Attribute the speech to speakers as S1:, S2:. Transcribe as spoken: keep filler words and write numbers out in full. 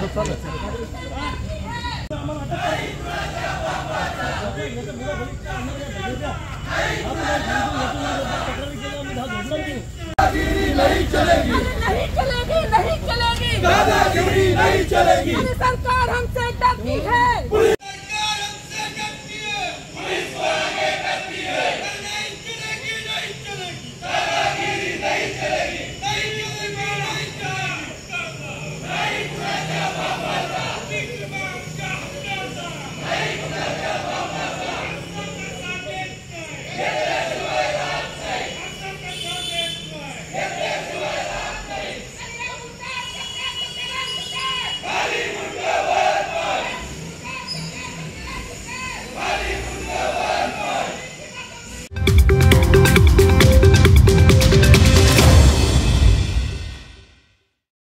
S1: नहीं चलेगी, नहीं चलेगी, नहीं चलेगी, दादागिरी नहीं चलेगी। सरकार हमसे डरती है।